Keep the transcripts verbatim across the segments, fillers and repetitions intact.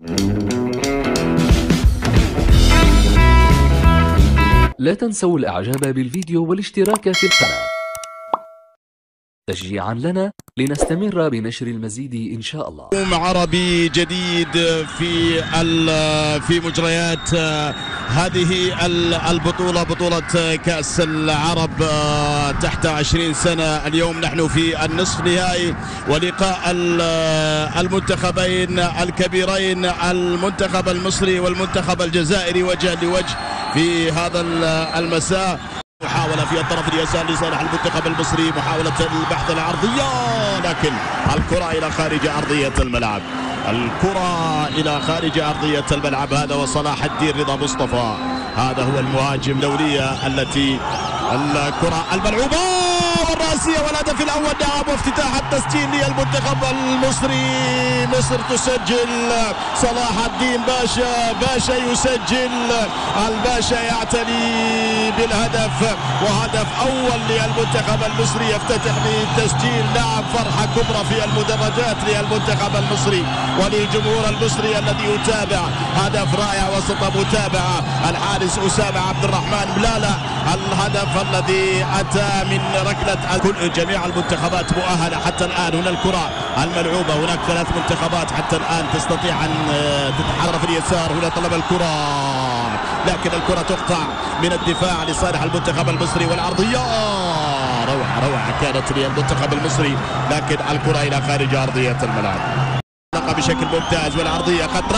لا تنسوا الإعجاب بالفيديو والاشتراك في القناة تشجيعا لنا لنستمر بنشر المزيد إن شاء الله. يوم عربي جديد في في مجريات هذه البطولة، بطولة كأس العرب تحت عشرين سنة. اليوم نحن في النصف نهائي ولقاء المنتخبين الكبيرين، المنتخب المصري والمنتخب الجزائري وجها لوجه في هذا المساء. محاولة في الطرف اليسار لصالح المنتخب المصري، محاولة البحث العرضية، لكن الكرة إلى خارج أرضية الملعب، الكرة إلى خارج أرضية الملعب. هذا وصلاح الدين رضا مصطفى، هذا هو المهاجم الدولية التي الكرة الملعوبة والرأسية والهدف الأول. نعم، وافتتاح التسجيل للمنتخب المصري. مصر تسجل، صلاح الدين باشا باشا يسجل، الباشا يعتني بالهدف، وهدف أول للمنتخب المصري يفتتح بالتسجيل. نعم، فرحة كبرى في المدرجات للمنتخب المصري وللجمهور المصري الذي يتابع. هدف رائع وسط متابعة الحارس أسامة عبد الرحمن بلالة، الهدف الذي أتى من ركلة. كل جميع المنتخبات مؤهلة حتى الآن. هنا الكرة الملعوبة، هناك ثلاث منتخبات حتى الآن تستطيع أن تتحرك في اليسار. هنا طلب الكرة، لكن الكرة تقطع من الدفاع لصالح المنتخب المصري، والعرضية روعة روعة كانت للمنتخب المصري، لكن الكرة إلى خارج أرضية الملعب بشكل ممتاز، والعرضية خطرة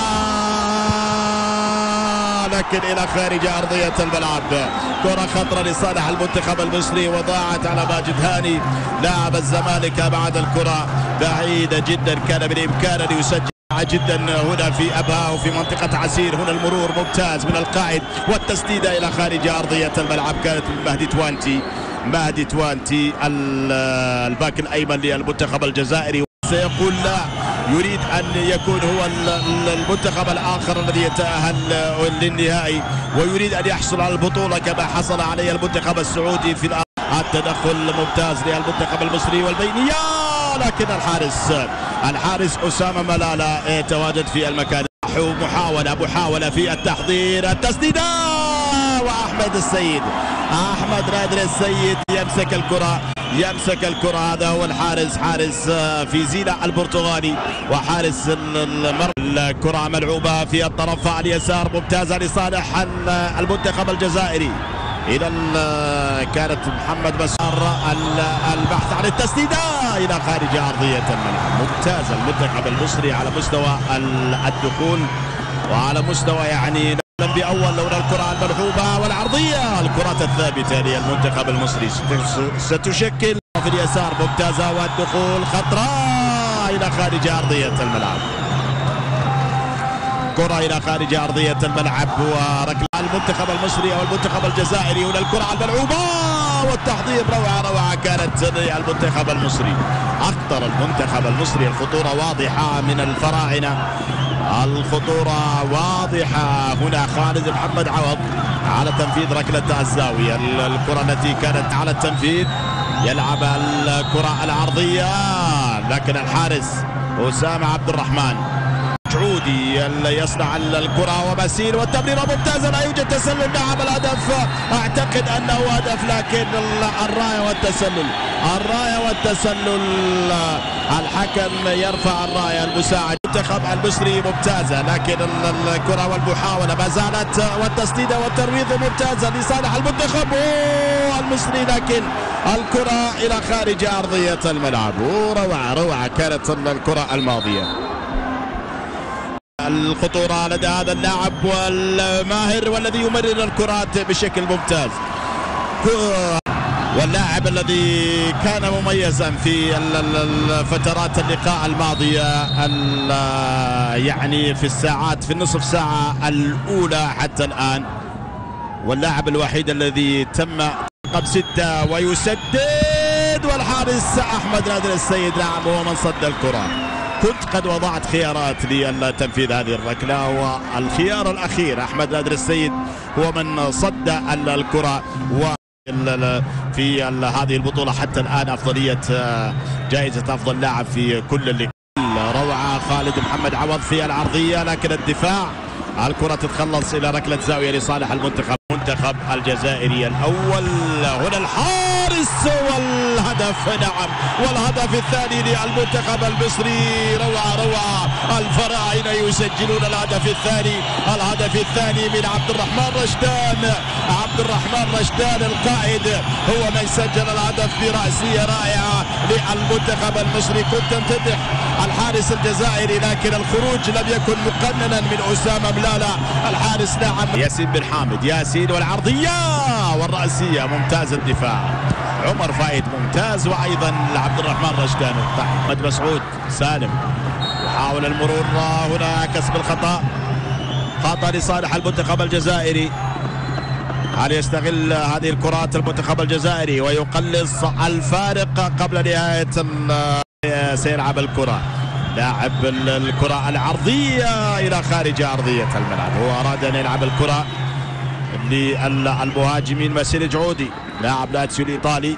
لكن إلى خارج أرضية الملعب. كرة خطرة لصالح المنتخب المصري وضاعت على ماجد هاني لاعب الزمالك. بعد الكرة بعيدة جدا، كان بالإمكان أن يسجل جدا هنا في أبها وفي منطقة عسير. هنا المرور ممتاز من القائد، والتسديدة إلى خارج أرضية الملعب كانت من مهدي توانتي. مهدي توانتي الباك الأيمن للمنتخب الجزائري سيقول لا، يريد أن يكون هو المنتخب الآخر الذي يتأهل للنهائي، ويريد أن يحصل على البطولة كما حصل عليه المنتخب السعودي في الآخر. التدخل ممتاز للمنتخب المصري والبينية، لكن الحارس الحارس أسامة ملالة يتواجد في المكان. محاولة محاولة في التحضير، التسديدة، وأحمد السيد أحمد نادر السيد يمسك الكرة يمسك الكرة. هذا هو الحارس، حارس في زينة البرتغالي وحارس المر. الكرة ملعوبة في الطرف اليسار ممتازة لصالح المنتخب الجزائري. إلى كانت محمد مسار، البحث عن التسديدة إلى خارج أرضية الملعب. ممتاز المنتخب المصري على مستوى الدخول وعلى مستوى يعني بأول لولا الكرة الملعوبة والعرضية. الكرة الثابتة للمنتخب المصري ستشكل في اليسار ممتازة، والدخول خطرة إلى خارج أرضية الملعب. كرة إلى خارج أرضية الملعب وركلة المنتخب المصري أو المنتخب الجزائري. هنا الكرة الملعوبة والتحضير روعة روعة كانت المنتخب المصري. أخطر المنتخب المصري، الخطورة واضحة من الفراعنة، الخطورة واضحة. هنا خالد محمد عوض على تنفيذ ركلة الزاوية. الكرة التي كانت على التنفيذ يلعب الكرة العرضية، لكن الحارس أسامة عبد الرحمن عودي يصنع الكرة وبسيل والتمريرة ممتازة، لا يوجد تسلل. نعم، الهدف أعتقد أنه هدف، لكن الراية والتسلل الراية والتسلل الحكم يرفع الراية. المساعد المنتخب المصري ممتازة، لكن الكرة والمحاولة ما زالت، والتسديدة والترويض ممتازة لصالح المنتخب المصري، لكن الكرة إلى خارج أرضية الملعب. روعة روعة كانت الكرة الماضية. الخطورة لدى هذا اللاعب والماهر والذي يمرر الكرات بشكل ممتاز، واللاعب الذي كان مميزا في فترات اللقاء الماضية، يعني في الساعات في النصف ساعة الأولى حتى الآن، واللاعب الوحيد الذي تم رقم ستة ويسدد، والحارس أحمد نادر السيد. نعم، هو من صد الكرة. كنت قد وضعت خيارات لتنفيذ هذه الركلة، والخيار الأخير أحمد نادر السيد هو من صد الكرة. و في هذه البطولة حتى الآن أفضلية جائزة أفضل لاعب في كل اللقاء. روعة خالد محمد عوض في العرضية، لكن الدفاع الكرة تتخلص إلى ركلة زاوية لصالح المنتخب المنتخب الجزائري الأول. هنا الحارس والهدف، نعم، والهدف الثاني للمنتخب المصري. روعة روعة، الفراعنة يسجلون الهدف الثاني، الهدف الثاني من عبد الرحمن رشدان. عبد الرحمن رشدان القائد هو من سجل الهدف برأسية رائعة للمنتخب المصري. كنت تمتدح الحارس الجزائري لكن الخروج لم يكن مقننا من أسامة ملالة الحارس. نعم، ياسين بن حامد، ياسين والعرضية والرأسية، ممتاز الدفاع. عمر فايد ممتاز، وأيضا عبد الرحمن رشدان. محمد مسعود سالم يحاول المرور، هنا كسب الخطأ، خطأ لصالح المنتخب الجزائري. هل يستغل هذه الكرات المنتخب الجزائري ويقلص الفارق قبل نهاية؟ سيلعب الكرة، لاعب الكرة العرضية إلى خارج أرضية الملعب. هو أراد أن يلعب الكرة للمهاجمين. ماسيلي جعودي لاعب لاتسيو الإيطالي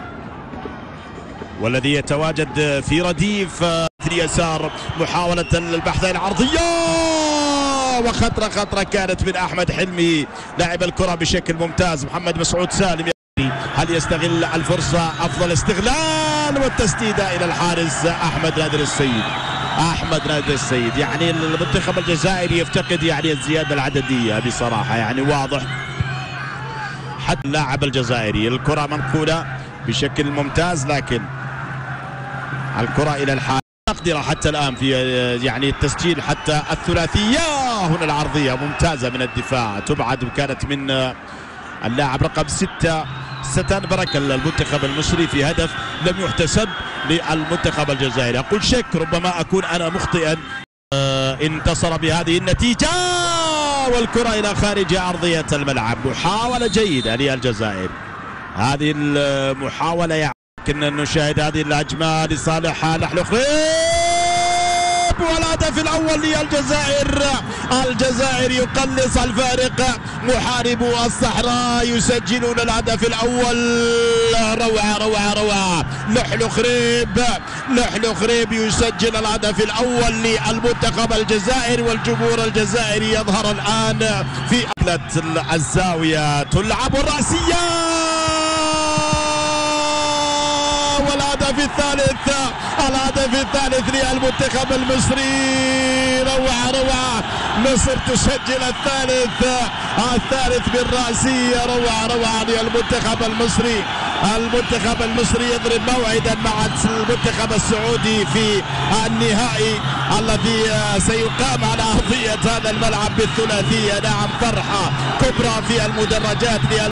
والذي يتواجد في رديف اليسار. محاولة البحث العرضية وخطرة خطرة كانت من أحمد حلمي، لاعب الكرة بشكل ممتاز. محمد مسعود سالم، هل يستغل الفرصة؟ أفضل استغلال، والتسديدة إلى الحارس أحمد نادر السيد. أحمد نادر السيد، يعني المنتخب الجزائري يفتقد يعني الزيادة العددية بصراحة، يعني واضح. حتى اللاعب الجزائري الكرة منقولة بشكل ممتاز، لكن الكرة إلى الحارس تقدر حتى الآن في يعني التسجيل حتى الثلاثية. هنا العرضية ممتازة من الدفاع، تبعد وكانت من اللاعب رقم ستة ستان بركة المنتخب المصري في هدف لم يحتسب للمنتخب الجزائري. أقول شك، ربما أكون أنا مخطئا. انتصر بهذه النتيجة، والكرة إلى خارج أرضية الملعب. محاولة جيدة للجزائر، هذه المحاولة يعني كنا نشاهد هذه الهجمة لصالح نحل خريب، والهدف الأول للجزائر. الجزائر يقلص الفارق، محاربو الصحراء يسجلون الهدف الأول. روعة روعة روعة، نحل خريب، نحل خريب يسجل الهدف الأول للمنتخب الجزائري، والجمهور الجزائري يظهر الآن في أكلة الزاوية. تلعب الرأسية والهدف الثالث، الهدف الثالث للمنتخب المصري. روعة روعة، مصر تسجل الثالث، الثالث بالرأسية. روعة روعة للمنتخب المصري. المنتخب المصري يضرب موعدا مع المنتخب السعودي في النهائي الذي سيقام على أرضية هذا الملعب بالثلاثية. نعم، فرحة كبرى في المدرجات.